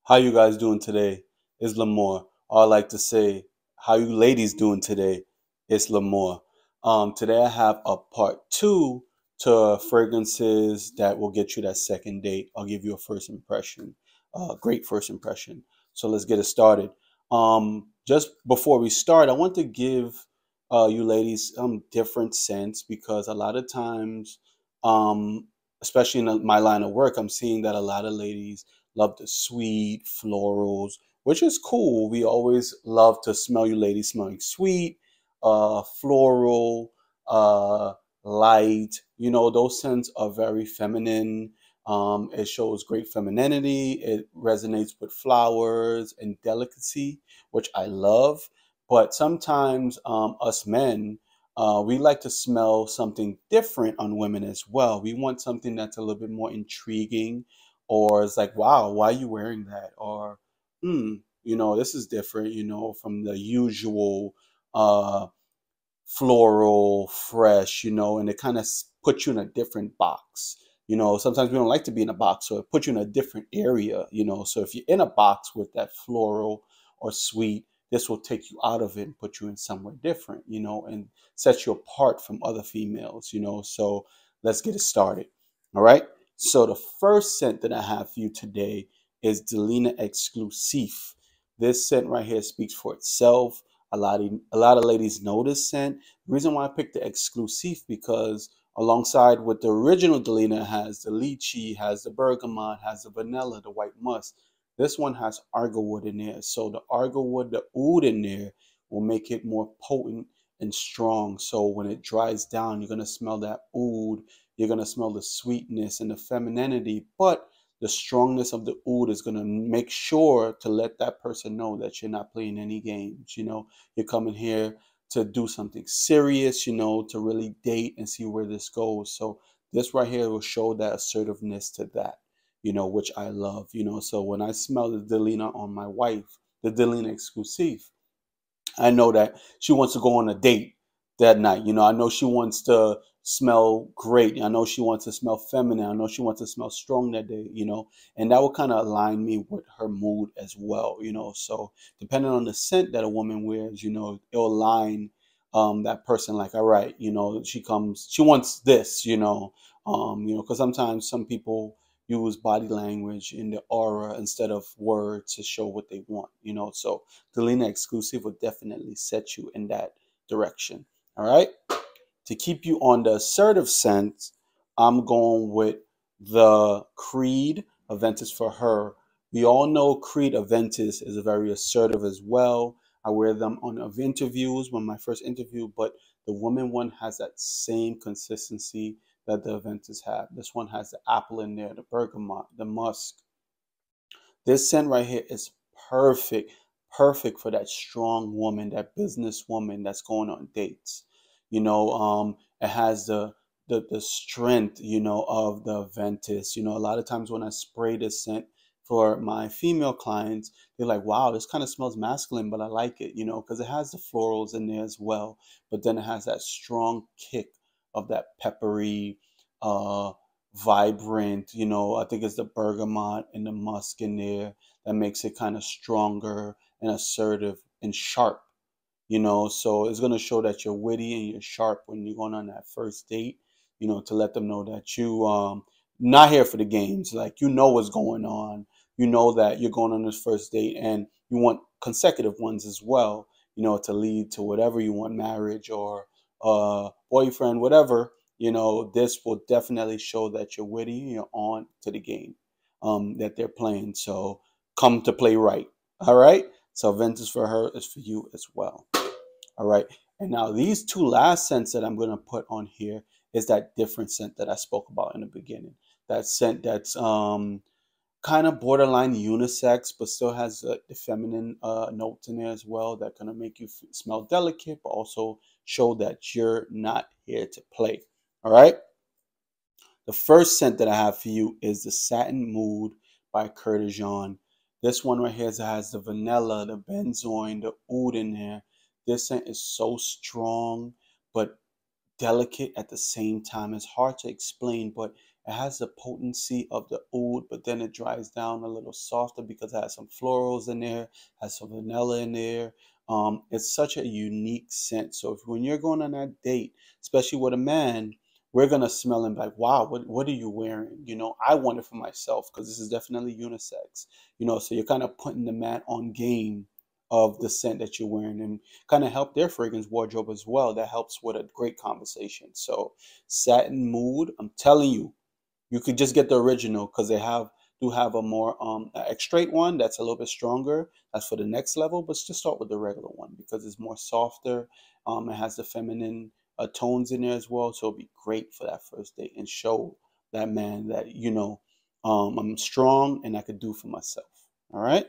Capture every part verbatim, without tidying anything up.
How you guys doing today? It's Lamore. Or I like to say, how you ladies doing today? It's Lamore. Um, today I have a part two to fragrances that will get you that second date. I'll give you a first impression, a great first impression. So let's get it started. Um, just before we start, I want to give uh, you ladies some different scents because a lot of times, um, especially in my line of work, I'm seeing that a lot of ladies love the sweet florals, which is cool. We always love to smell you ladies smelling sweet, uh, floral, uh, light. You know, those scents are very feminine. Um, it shows great femininity. It resonates with flowers and delicacy, which I love. But sometimes um, us men, uh, we like to smell something different on women as well. We want something that's a little bit more intriguing, or it's like, wow, why are you wearing that? Or, hmm, you know, this is different, you know, from the usual uh, floral, fresh, you know, and it kind of puts you in a different box. You know, sometimes we don't like to be in a box, so it puts you in a different area, you know. So if you're in a box with that floral or sweet, this will take you out of it and put you in somewhere different, you know, and set you apart from other females, you know. So let's get it started. All right. So the first scent that I have for you today is Delina Exclusive. This scent right here speaks for itself. A lot of a lot of ladies know this scent. The reason why I picked the Exclusive because alongside with the original Delina has the lychee, has the bergamot, has the vanilla, the white musk. This one has argwood in there. So the argwood, the oud in there will make it more potent and strong. So when it dries down, you're gonna smell that oud. You're gonna smell the sweetness and the femininity, but the strongness of the oud is going to make sure to let that person know that you're not playing any games. You know, you're coming here to do something serious, you know, to really date and see where this goes. So this right here will show that assertiveness to that, you know, which I love, you know. So when I smell the Delina on my wife, the Delina Exclusive, I know that she wants to go on a date that night. You know, I know she wants to smell great. I know she wants to smell feminine. I know she wants to smell strong that day, you know, and that will kind of align me with her mood as well, you know. So depending on the scent that a woman wears, you know, it'll align um, that person like, all right, you know, she comes, she wants this, you know, um, you know, because sometimes some people use body language in the aura instead of words to show what they want, you know. So the Lena Exclusive will definitely set you in that direction. All right. To keep you on the assertive sense, I'm going with the Creed Aventus for her. We all know Creed Aventus is very assertive as well. I wear them on of interviews, when my first interview, but the woman one has that same consistency that the Aventus have. This one has the apple in there, the bergamot, the musk. This scent right here is perfect, perfect for that strong woman, that business woman that's going on dates. You know, um, it has the the the strength, you know, of the Ventus. You know, a lot of times when I spray this scent for my female clients, they're like, "Wow, this kind of smells masculine, but I like it," you know, because it has the florals in there as well. But then it has that strong kick of that peppery, uh, vibrant, you know, I think it's the bergamot and the musk in there that makes it kind of stronger and assertive and sharp, you know. So it's going to show that you're witty and you're sharp when you're going on that first date, you know, to let them know that you um not here for the games. Like, you know what's going on. You know that you're going on this first date and you want consecutive ones as well, you know, to lead to whatever you want, marriage or uh boyfriend, whatever. You know, this will definitely show that you're witty, you're on to the game um that they're playing. So come to play right. All right. So Ventus for her is for you as well. All right. And now these two last scents that I'm going to put on here is that different scent that I spoke about in the beginning. That scent that's um kind of borderline unisex, but still has uh, the feminine uh, notes in there as well that kind of make you f- smell delicate, but also show that you're not here to play. All right. The first scent that I have for you is the Satin Mood by Curtijon. This one right here has the vanilla, the benzoin, the oud in there. This scent is so strong, but delicate at the same time. It's hard to explain, but It has the potency of the oud, but then it dries down a little softer because it has some florals in there, has some vanilla in there. Um, it's such a unique scent. So if when you're going on that date, especially with a man, we're gonna smell him like, wow, what what are you wearing? You know, I want it for myself because this is definitely unisex. You know, so you're kind of putting the man on game of the scent that you're wearing and kind of help their fragrance wardrobe as well. That helps with a great conversation. So Satin Mood, I'm telling you, you could just get the original because they have do have a more um extrait one that's a little bit stronger. That's for the next level, but just start with the regular one because it's more softer. Um, it has the feminine uh, tones in there as well, so it'll be great for that first date and show that man that you know um, I'm strong and I could do for myself. All right.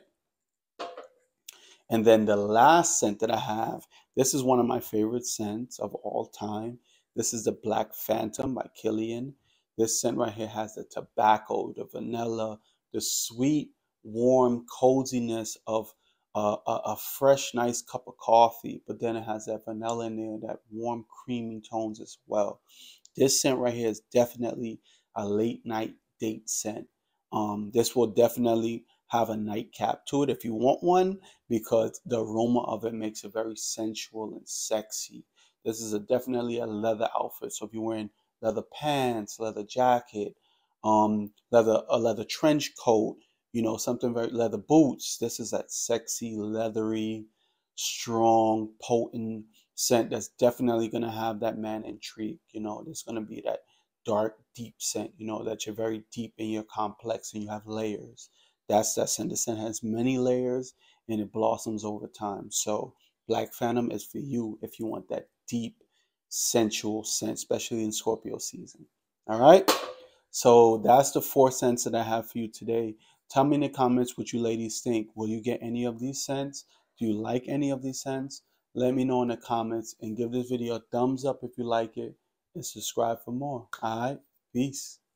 And then the last scent that I have, this is one of my favorite scents of all time. This is the Black Phantom by Kilian. This scent right here has the tobacco, the vanilla, the sweet, warm coziness of uh, a, a fresh, nice cup of coffee. But then it has that vanilla in there, that warm, creamy tones as well. This scent right here is definitely a late night date scent. Um, this will definitely have a nightcap to it if you want one because the aroma of it makes it very sensual and sexy. This is a definitely a leather outfit. So if you're wearing leather pants, leather jacket, um, leather a leather trench coat, you know, something very leather boots. This is that sexy, leathery, strong, potent scent that's definitely gonna have that man intrigued. You know, there's gonna be that dark, deep scent, you know, that you're very deep in your complex and you have layers. That's that scent. The scent has many layers and it blossoms over time. So Black Phantom is for you if you want that deep, sensual scent, especially in Scorpio season. All right. So that's the four scents that I have for you today. Tell me in the comments what you ladies think. Will you get any of these scents? Do you like any of these scents? Let me know in the comments and give this video a thumbs up if you like it and subscribe for more. All right. Peace.